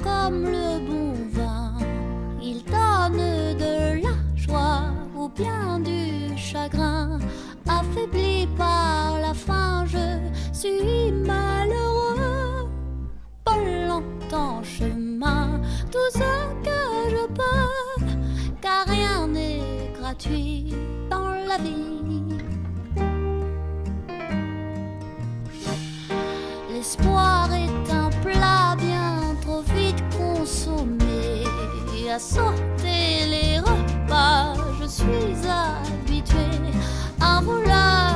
comme le bon vin. Il donne de la joie ou bien du chagrin. Affaibli par la faim, je suis malheureux. Pas longtemps chemin, tout ce que je peux, car rien n'est gratuit dans la vie. L'espoir est un plat bien trop vite consommé. À sauter les repas, je suis habituée. Un rouleur